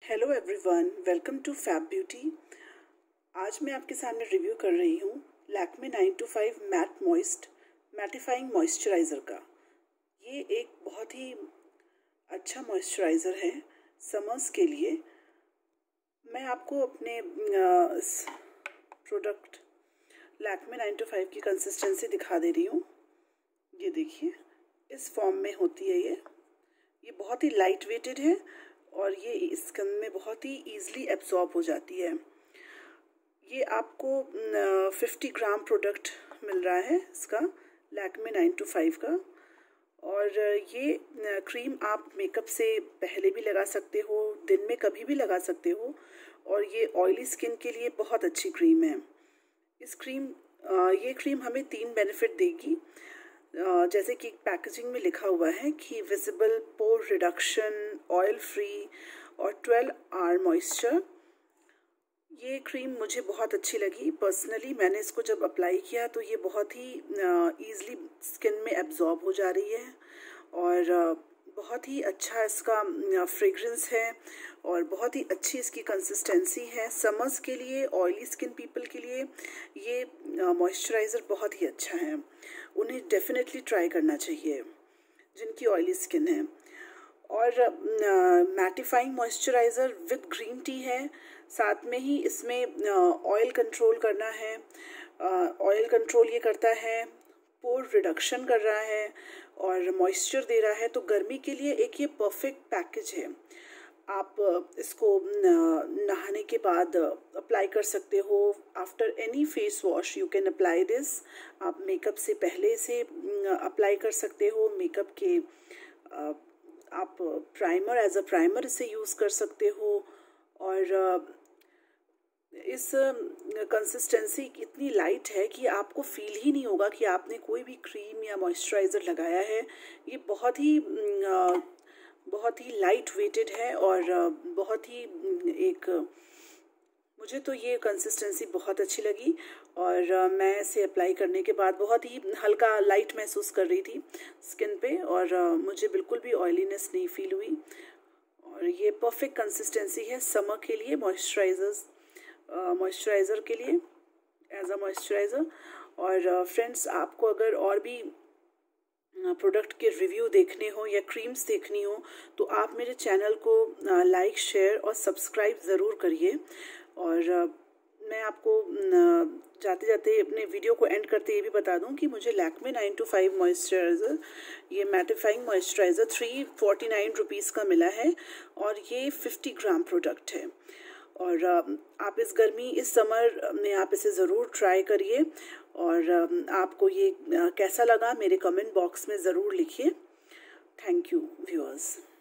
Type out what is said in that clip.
Hello everyone, welcome to fab beauty. आज मैं आपके सामने रिव्यू कर रही हूँ Lakme 925 matte moist matifying moisturiser का। ये एक बहुत ही अच्छा मॉइस्चराइज़र है समर्स के लिए। मैं आपको अपने प्रोडक्ट लैक्मे 925 की कंसिस्टेंसी दिखा दे रही हूँ। ये देखिए, इस फॉर्म में होती है ये बहुत ही लाइट वेटेड है और ये स्किन में बहुत ही ईजिली एब्जॉर्ब हो जाती है। ये आपको 50 ग्राम प्रोडक्ट मिल रहा है इसका, लैक्मे 925 का। और ये क्रीम आप मेकअप से पहले भी लगा सकते हो, दिन में कभी भी लगा सकते हो। और ये ऑयली स्किन के लिए बहुत अच्छी क्रीम है। ये क्रीम हमें 3 बेनिफिट देगी। जैसे कि पैकेजिंग में लिखा हुआ है कि visible pore reduction, oil free और 12 आवर मॉइस्चर। ये क्रीम मुझे बहुत अच्छी लगी पर्सनली। मैंने इसको जब अप्लाई किया तो ये बहुत ही ईज़िली स्किन में एब्जॉर्ब हो जा रही है और बहुत ही अच्छा इसका फ्रेग्रेंस है और बहुत ही अच्छी इसकी कंसिस्टेंसी है। समर्स के लिए, ऑयली स्किन पीपल के लिए ये मॉइस्चराइज़र बहुत ही अच्छा है। उन्हें डेफिनेटली ट्राई करना चाहिए जिनकी ऑयली स्किन है। और matifying moisturiser with green tea है। साथ में ही इसमें ऑयल कंट्रोल करना है। ऑयल कंट्रोल ये करता है, पोर रिडक्शन कर रहा है और मॉइस्चर दे रहा है। तो गर्मी के लिए एक ये परफेक्ट पैकेज है। आप इसको नहाने के बाद अप्लाई कर सकते हो। After any face wash you can apply this. आप मेकअप से पहले से अप्लाई कर सकते हो। मेकअप के आप प्राइमर, एज अ प्राइमर इसे यूज़ कर सकते हो। और इस कंसिस्टेंसी इतनी लाइट है कि आपको फील ही नहीं होगा कि आपने कोई भी क्रीम या मॉइस्चराइज़र लगाया है। ये बहुत ही लाइट वेटेड है और बहुत ही मुझे तो ये कंसिस्टेंसी बहुत अच्छी लगी। और मैं इसे अप्लाई करने के बाद बहुत ही हल्का लाइट महसूस कर रही थी स्किन पे और मुझे बिल्कुल भी ऑयलीनेस नहीं फील हुई। और ये परफेक्ट कंसिस्टेंसी है समर के लिए, मॉइस्चराइज़र के लिए, एज अ मॉइस्चराइज़र। और फ्रेंड्स, आपको अगर और भी प्रोडक्ट के रिव्यू देखने हो या क्रीम्स देखनी हो तो आप मेरे चैनल को लाइक, शेयर और सब्सक्राइब ज़रूर करिए। और मैं आपको जाते जाते अपने वीडियो को एंड करते ये भी बता दूं कि मुझे लैक्मे 925 मॉइस्चराइज़र, ये मैटिफाइंग मॉइस्चराइज़र 349 रुपीज़ का मिला है और ये 50 ग्राम प्रोडक्ट है। और आप इस समर में आप इसे ज़रूर ट्राई करिए। और आपको ये कैसा लगा मेरे कमेंट बॉक्स में ज़रूर लिखिए। Thank you viewers.